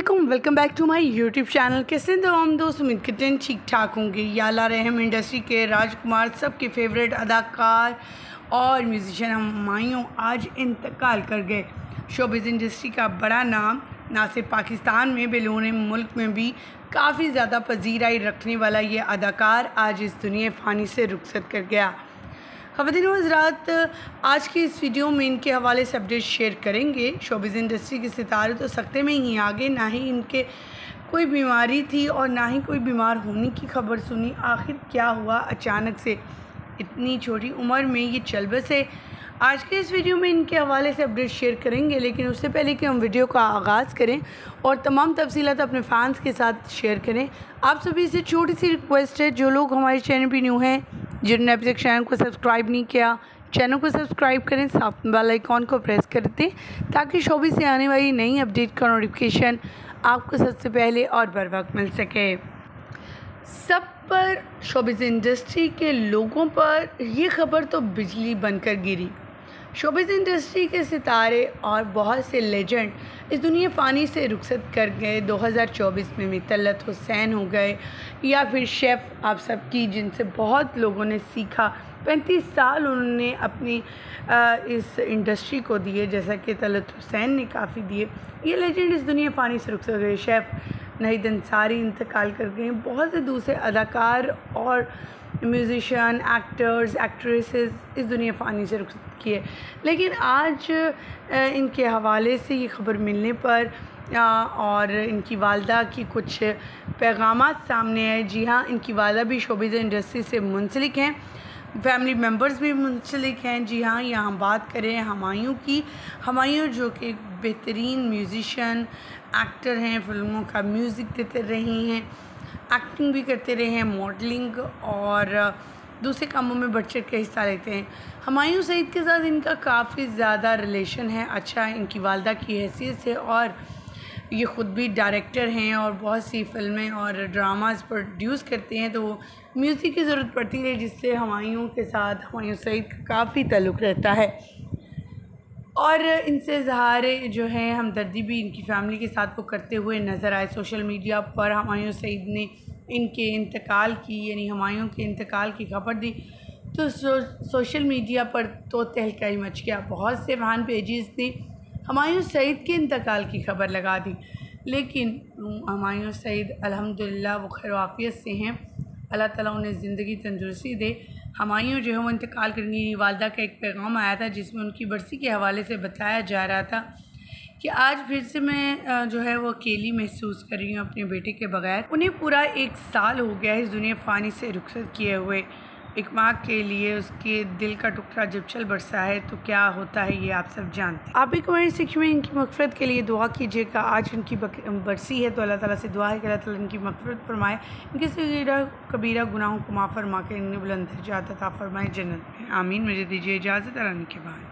वालेकुम, welcome back to my YouTube channel. कैसे तमाम दोस्त, उम्मीद करते हैं ठीक ठाक होंगे। या अल्लाह रहम इंडस्ट्री के राजकुमार सबके फेवरेट अदाकार और म्यूजिशियन हुमायूं आज इंतकाल कर गए। शोबिज़ इंडस्ट्री का बड़ा नाम ना सिर्फ पाकिस्तान में बैरून मुल्क में भी काफ़ी ज़्यादा पजीराई रखने वाला ये अदाकार आज इस दुनिया फ़ानी से रुखसत कर गया। ख़वातीन व हज़रात, आज की इस वीडियो में इनके हवाले से अपडेट शेयर करेंगे। शोबिज़ इंडस्ट्री के सितारे तो सख्ते में ही आगे, ना ही इनके कोई बीमारी थी और ना ही कोई बीमार होने की खबर सुनी। आखिर क्या हुआ अचानक से इतनी छोटी उम्र में ये चल बसे। आज के इस वीडियो में इनके हवाले से अपडेट शेयर करेंगे, लेकिन उससे पहले कि हम वीडियो का आगाज़ करें और तमाम तफसीलात अपने फ़ैन्स के साथ शेयर करें, आप सभी से छोटी सी रिक्वेस्ट है, जो लोग हमारे चैनल पर न्यू हैं, जिन्होंने अभी तक चैनल को सब्सक्राइब नहीं किया, चैनल को सब्सक्राइब करें, साथ बेल आइकॉन को प्रेस कर दें ताकि शोबिज़ से आने वाली नई अपडेट का नोटिफिकेशन आपको सबसे पहले और बर वक्त मिल सके। सब पर शोबिज़ इंडस्ट्री के लोगों पर ये खबर तो बिजली बनकर गिरी। शोबिज़ इंडस्ट्री के सितारे और बहुत से लेजेंड इस दुनिया फ़ानी से रुखसत कर गए। 2024 में मितलत हुसैन हो गए, या फिर शेफ़ आप सबकी, जिनसे बहुत लोगों ने सीखा। 35 साल उन्होंने अपनी इस इंडस्ट्री को दिए, जैसा कि तलत हुसैन ने काफ़ी दिए। ये लेजेंड इस दुनिया फ़ानी से रुखसत गए। शेफ़ नहीद अंसारी इंतकाल कर गए। बहुत से दूसरे अदाकार और म्यूज़िशियन, एक्टर्स, एक्ट्रेसेस इस दुनिया फ़ानी से रुखसत किए। लेकिन आज इनके हवाले से ये ख़बर मिलने पर और इनकी वालदा की कुछ पैगामात सामने आए। जी हाँ, इनकी वालदा भी शोबिज़ इंडस्ट्री से मुंसलिक हैं, फैमिली मेम्बर्स भी मुंसलिक हैं। जी हाँ, यहाँ बात करें हुमायूं की। हुमायूं जो कि एक बेहतरीन म्यूज़िशियन, एक्टर हैं, फ़िल्मों का म्यूज़िक देते रहे हैं, एक्टिंग भी करते रहे हैं, मॉडलिंग और दूसरे कामों में बढ़ चढ़ के हिस्सा लेते हैं। हुमायूं सईद के साथ इनका काफ़ी ज़्यादा रिलेशन है, अच्छा है इनकी वालदा की हैसियत से, और ये ख़ुद भी डायरेक्टर हैं और बहुत सी फ़िल्में और ड्रामास प्रोड्यूस करते हैं, तो वो म्यूज़िक की ज़रूरत पड़ती है, जिससे हुमायूं के साथ हुमायूं सईद का काफ़ी ताल्लुक़ रहता है। और इनसे इज़हार जो है हमदर्दी भी इनकी फ़ैमिली के साथ वो करते हुए नज़र आए। सोशल मीडिया पर हुमायूं सईद ने इनके इंतकाल की, यानी हुमायूं के इंतकाल की खबर दी, तो सोशल मीडिया पर तो तहलका ही मच गया। बहुत से फैन पेजेस ने हुमायूं सईद के इंतकाल की खबर लगा दी, लेकिन हुमायूं सईद अल्हम्दुलिल्लाह वो खैर आफियत से हैं, अल्लाह ताला उन्हें ज़िंदगी तंदुरुस्ती दे। हुमायूं जो है वो इंतकाल करेंगी। वालदा का एक पैगाम आया था जिसमें उनकी बरसी के हवाले से बताया जा रहा था कि आज फिर से मैं जो है वो अकेली महसूस कर रही हूँ अपने बेटे के बगैर। उन्हें पूरा 1 साल हो गया है इस दुनिया फ़ानी से रुखसत किए हुए। एक माँ के लिए उसके दिल का टुकड़ा जब चल बरसा है तो क्या होता है ये आप सब जानते हैं। आप भी कमेंट सेक्शन में इनकी मग़फ़िरत के लिए दुआ कीजिएगा। आज इनकी बरसी है तो अल्लाह ताला से दुआ है कि अल्लाह ताला इनकी मग़फ़िरत फरमाए, इनके सगीरा कबीरा गुनाहों को माफ़ फरमा के इन्हें बुलंद दर्जात अता फरमाए जन्नत में। आमीन। मुझे दीजिए इजाज़त, अल्लाह के बाद।